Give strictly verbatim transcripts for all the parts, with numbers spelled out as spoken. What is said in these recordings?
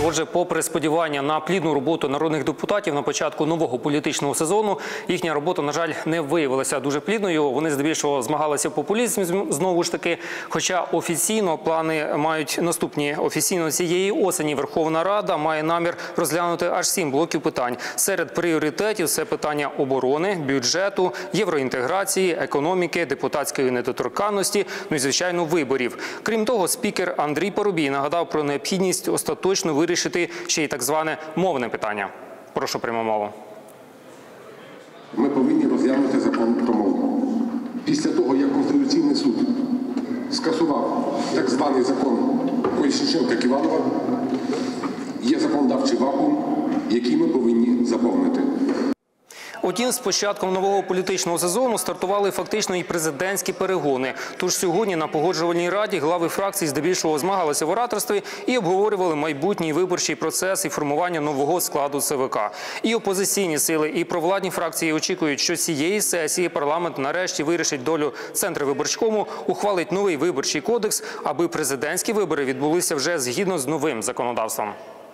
Отже, попри сподівання на плідну роботу народних депутатів на початку нового політичного сезону, їхня робота, на жаль, не виявилася дуже плідною. Вони здебільшого змагалися в популізмі, знову ж таки. Хоча офіційно плани мають наступні. Офіційно цієї осені Верховна Рада має намір розглянути аж сім блоків питань. Серед пріоритетів – це питання оборони, бюджету, євроінтеграції, економіки, депутатської недоторканності, ну і, звичайно, виборів. Крім того, спікер Андрій Парубій нагадав про необхідність остаточно вирішити ще й так зване мовне питання. Прошу пряму мову. Ми повинні розглянути закон про мову. Після того, як Конституційний суд скасував так званий закон Колесніченка-Ківалова, є законодавчий вакуум, який ми повинні заповнити. Утім, з початком нового політичного сезону стартували фактично і президентські перегони. Тож сьогодні на Погоджувальній раді глави фракцій здебільшого змагалися в ораторстві і обговорювали майбутній виборчий процес і формування нового складу ЦВК. І опозиційні сили, і провладні фракції очікують, що цієї сесії парламент нарешті вирішить долю Центрвиборчкому, ухвалить новий виборчий кодекс, аби президентські вибори відбулися вже згідно з новим законодавством.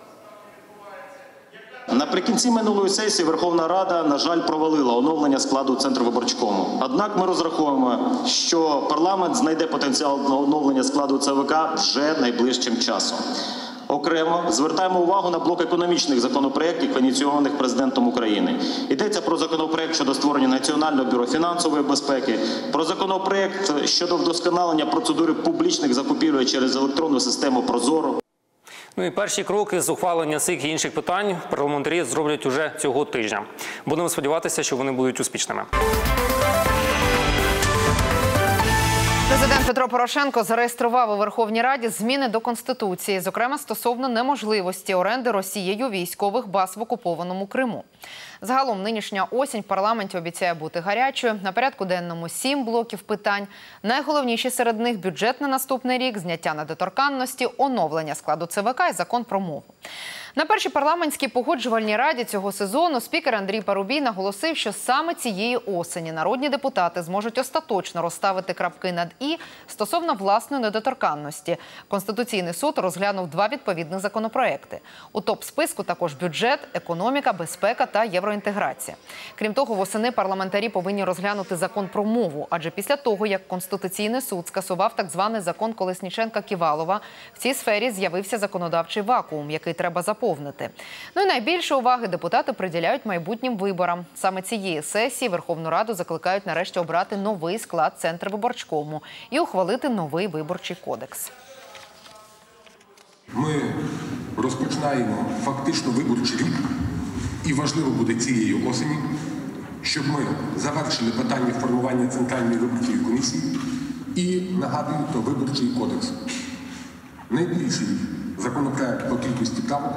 Наприкінці минулої сесії Верховна Рада, на жаль, провалила оновлення складу Центрвиборчкому. Однак ми розраховуємо, що парламент знайде потенціал на оновлення складу ЦВК вже найближчим часом. Окремо звертаємо увагу на блок економічних законопроєктів, ініційованих президентом України. Йдеться про законопроєкт щодо створення Національного бюро фінансової безпеки, про законопроєкт щодо вдосконалення процедури публічних закупівель через електронну систему «Прозоро». Ну і перші кроки з ухвалення цих і інших питань парламентарі зроблять уже цього тижня. Будемо сподіватися, що вони будуть успішними. Президент Петро Порошенко зареєстрував у Верховній Раді зміни до Конституції, зокрема стосовно неможливості оренди Росією військових баз в окупованому Криму. Загалом нинішня осінь в парламенті обіцяє бути гарячою. На порядку денному сім блоків питань. Найголовніші серед них – бюджет на наступний рік, зняття недоторканності, оновлення складу ЦВК і закон про мову. На першій парламентській погоджувальній раді цього сезону спікер Андрій Парубій наголосив, що саме цієї осені народні депутати зможуть остаточно розставити крапки над «і» стосовно власної недоторканності. Конституційний суд розглянув два відповідних законопроекти. У топ-списку також бюджет, економіка, безпека та євроінтеграція. Крім того, восени парламентарі повинні розглянути закон про мову, адже після того, як Конституційний суд скасував так званий закон Колесніченка-Ківалова, в цій сфері з'явився законодавчий вакуум, який треба заповнити. Повнити. Ну і найбільше уваги депутати приділяють майбутнім виборам. Саме цієї сесії Верховну Раду закликають нарешті обрати новий склад Центрвиборчкому і ухвалити новий виборчий кодекс. Ми розпочинаємо фактично виборчий рік, і важливо буде цієї осені, щоб ми завершили питання формування Центральної виборчої комісії і, нагадую, то виборчий кодекс. Найбільший законопроект по кількості правок.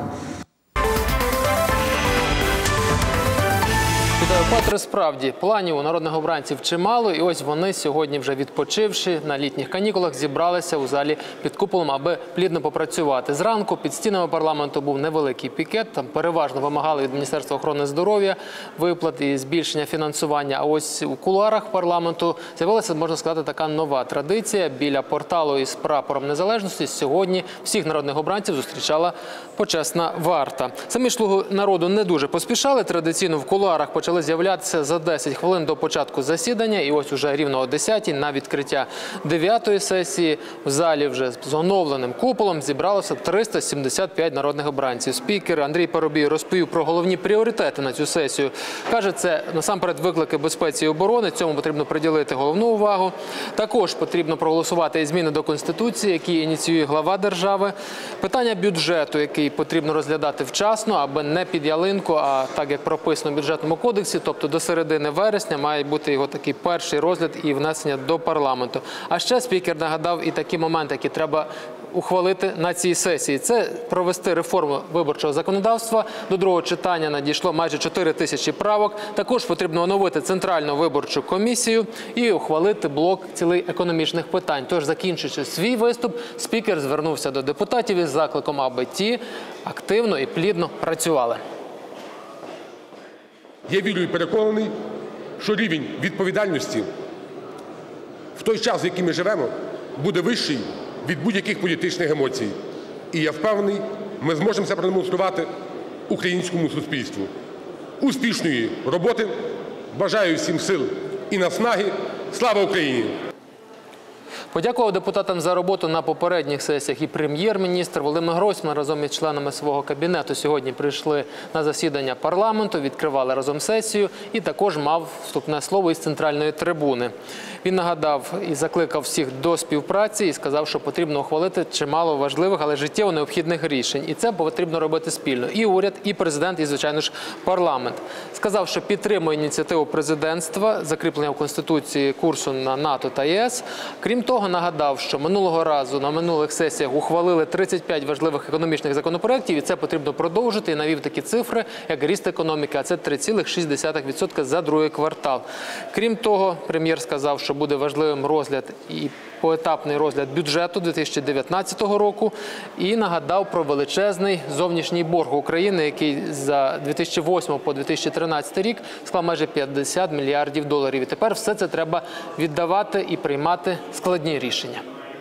Вітаю, Петре. Справді, планів у народних обранців чимало, і ось вони сьогодні, вже відпочивши на літніх канікулах, зібралися у залі під куполом, аби плідно попрацювати. Зранку під стінами парламенту був невеликий пікет, там переважно вимагали від Міністерства охорони здоров'я виплат і збільшення фінансування. А ось у кулуарах парламенту з'явилася, можна сказати, така нова традиція. Біля порталу із прапором незалежності сьогодні всіх народних обранців зустрічала почесна варта. Самі ж «Слуги народу» не дуже поспішали. Традиційно в кулуарах почали з'являтися за десять хвилин до початку засідання. І ось уже рівно о десятій на відкриття дев'ятої сесії в залі вже з оновленим куполом зібралося триста сімдесят п'ять народних обранців. Спікер Андрій Парубій розповів про головні пріоритети на цю сесію. Каже, це насамперед виклики безпеці і оборони, цьому потрібно приділити головну увагу. Також потрібно проголосувати і зміни до Конституції, які ініціює глава держави. Питання бюджету, який потрібно розглядати вчасно, аби не під ялинку, а так, як прописано в бюджетному кодексі, тобто до середини вересня має бути його такий перший розгляд і внесення до парламенту. А ще спікер нагадав і такі моменти, які треба ухвалити на цій сесії. Це провести реформу виборчого законодавства. До другого читання надійшло майже чотири тисячі правок. Також потрібно оновити Центральну виборчу комісію і ухвалити блок цілий економічних питань. Тож, закінчуючи свій виступ, спікер звернувся до депутатів із закликом, аби ті активно і плідно працювали. Я вірю і переконаний, що рівень відповідальності в той час, в який ми живемо, буде вищий від будь-яких політичних емоцій. І я впевнений, ми зможемо це продемонструвати українському суспільству. Успішної роботи. Бажаю всім сил і наснаги. Слава Україні! Подякував депутатам за роботу на попередніх сесіях і прем'єр-міністр Володимир Гройсман разом із членами свого кабінету сьогодні прийшли на засідання парламенту, відкривали разом сесію і також мав вступне слово із центральної трибуни. Він нагадав і закликав всіх до співпраці і сказав, що потрібно ухвалити чимало важливих, але життєво необхідних рішень. І це потрібно робити спільно. І уряд, і президент, і, звичайно ж, парламент. Сказав, що підтримує ініціативу президентства, закріплення в Конституції курсу на НАТО та ЄС. Крім того, нагадав, що минулого разу на минулих сесіях ухвалили тридцять п'ять важливих економічних законопроєктів, і це потрібно продовжити. І навів такі цифри, як ріст економіки, а це три цілих шість десятих відсотка за другий квартал. Крім того, прем'єр сказав, що буде важливим розгляд і поетапний розгляд бюджету дві тисячі дев'ятнадцятого року і нагадав про величезний зовнішній борг України, який за дві тисячі восьмий по дві тисячі тринадцятий рік склав майже п'ятдесят мільярдів доларів. І тепер все це треба віддавати і приймати складні рішення.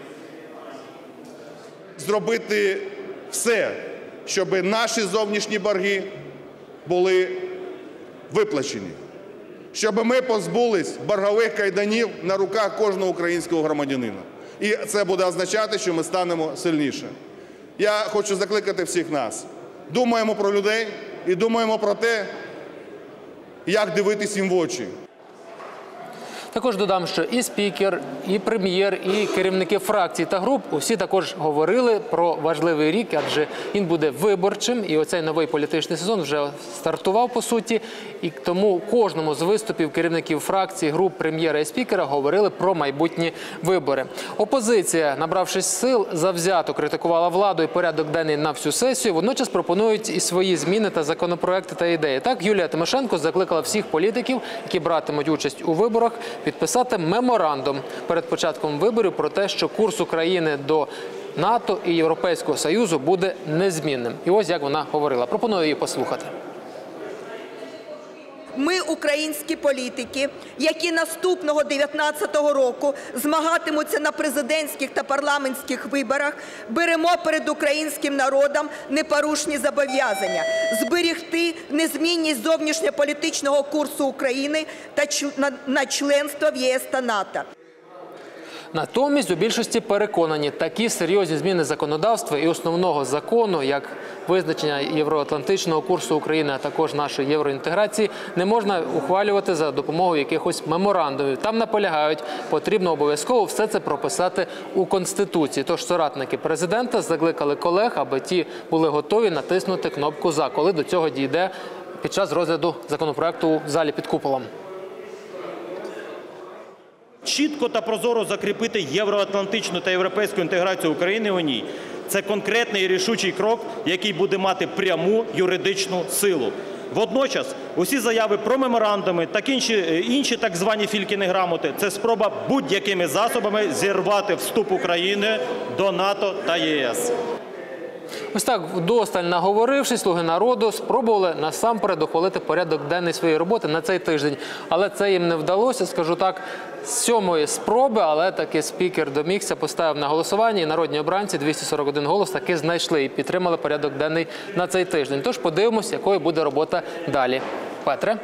Зробити все, щоб наші зовнішні борги були виплачені. Щоб ми позбулись боргових кайданів на руках кожного українського громадянина. І це буде означати, що ми станемо сильніше. Я хочу закликати всіх нас. Думаємо про людей і думаємо про те, як дивитись їм в очі. Також додам, що і спікер, і прем'єр, і керівники фракцій та груп усі також говорили про важливий рік, адже він буде виборчим, і оцей новий політичний сезон вже стартував, по суті, і тому кожному з виступів керівників фракцій, груп, прем'єра і спікера говорили про майбутні вибори. Опозиція, набравшись сил, завзято критикувала владу і порядок денний на всю сесію, водночас пропонують і свої зміни та законопроекти та ідеї. Так, Юлія Тимошенко закликала всіх політиків, які братимуть участь у виборах, підписати меморандум перед початком виборів про те, що курс України до НАТО і Європейського Союзу буде незмінним. І ось як вона говорила. Пропоную її послухати. Ми, українські політики, які наступного дев'ятнадцятого року змагатимуться на президентських та парламентських виборах, беремо перед українським народом непорушні зобов'язання – зберегти незмінність зовнішньополітичного курсу України та на членство в ЄС та НАТО. Натомість у більшості переконані, такі серйозні зміни законодавства і основного закону, як визначення євроатлантичного курсу України, а також нашої євроінтеграції, не можна ухвалювати за допомогою якихось меморандумів. Там наполягають, потрібно обов'язково все це прописати у Конституції. Тож соратники президента закликали колег, аби ті були готові натиснути кнопку «За», коли до цього дійде під час розгляду законопроекту у залі під куполом. Чітко та прозоро закріпити євроатлантичну та європейську інтеграцію України у ній – це конкретний і рішучий крок, який буде мати пряму юридичну силу. Водночас, усі заяви про меморандуми та інші, інші так звані фількіни грамоти – це спроба будь-якими засобами зірвати вступ України до НАТО та ЄС. Ось так, вдосталь наговорившись, «Слуги народу» спробували насамперед ухвалити порядок денний своєї роботи на цей тиждень. Але це їм не вдалося, скажу так, з сьомої спроби, але таки спікер домігся, поставив на голосування, і народні обранці, двісті сорок один голос, таки знайшли і підтримали порядок денний на цей тиждень. Тож подивимось, якою буде робота далі. Петре?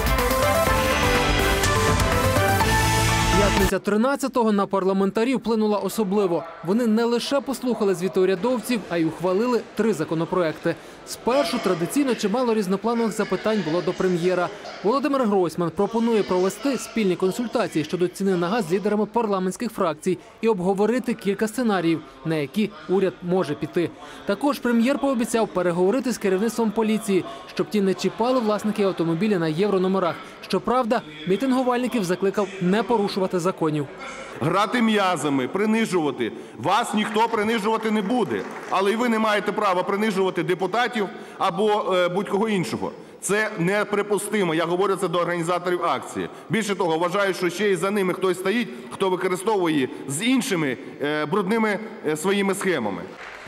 П'ятниця тринадцятого на парламентарів вплинула особливо. Вони не лише послухали звіти урядовців, а й ухвалили три законопроекти. Спершу традиційно чимало різнопланових запитань було до прем'єра. Володимир Гройсман пропонує провести спільні консультації щодо ціни на газ з лідерами парламентських фракцій і обговорити кілька сценаріїв, на які уряд може піти. Також прем'єр пообіцяв переговорити з керівництвом поліції, щоб ті не чіпали власників автомобіля на єврономерах. Щоправда, мітингувальників закликав не порушувати законів. Грати м'язами, принижувати. Вас ніхто принижувати не буде. Але і ви не маєте права принижувати депутатів або е, будь-кого іншого. Це неприпустимо. Я говорю це до організаторів акції. Більше того, вважаю, що ще й за ними хтось стоїть, хто використовує з іншими е, брудними е, своїми схемами.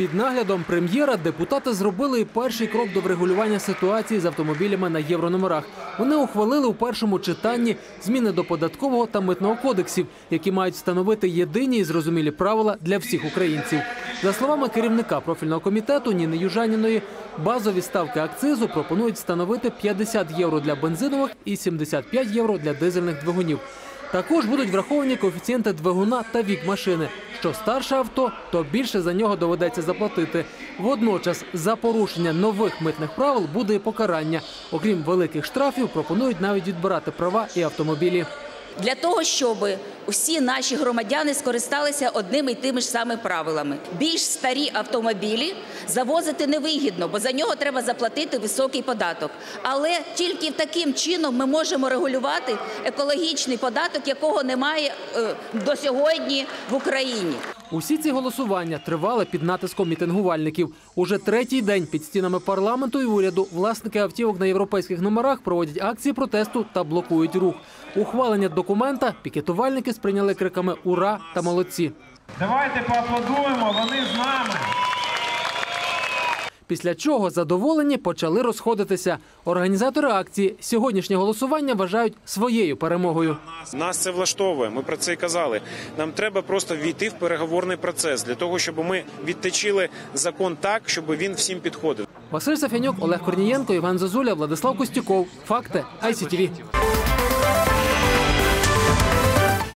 Під наглядом прем'єра депутати зробили і перший крок до врегулювання ситуації з автомобілями на єврономерах. Вони ухвалили у першому читанні зміни до податкового та митного кодексів, які мають встановити єдині і зрозумілі правила для всіх українців. За словами керівника профільного комітету Ніни Южаніної, базові ставки акцизу пропонують встановити п'ятдесят євро для бензинових і сімдесят п'ять євро для дизельних двигунів. Також будуть враховані коефіцієнти двигуна та вік машини. Що старше авто, то більше за нього доведеться заплатити. Водночас за порушення нових митних правил буде і покарання. Окрім великих штрафів, пропонують навіть відбирати права і автомобілі. Для того, щоб усі наші громадяни скористалися одними і тими ж самими правилами. Більш старі автомобілі завозити невигідно, бо за нього треба заплатити високий податок. Але тільки таким чином ми можемо регулювати екологічний податок, якого немає е, до сьогодні в Україні. Усі ці голосування тривали під натиском мітингувальників. Уже третій день під стінами парламенту і уряду власники автівок на європейських номерах проводять акції протесту та блокують рух. Ухвалення документа пікетувальники сприйняли криками «Ура!» та «Молодці!». Давайте поаплодуємо, вони з нами. Після чого задоволені почали розходитися. Організатори акції сьогоднішнє голосування вважають своєю перемогою. Нас це влаштовує, ми про це і казали. Нам треба просто ввійти в переговорний процес, для того, щоб ми відточили закон так, щоб він всім підходив. Василь Сафянюк, Олег Корнієнко, Іван Зозуля, Владислав Костюков. Факти ай сі ті ві.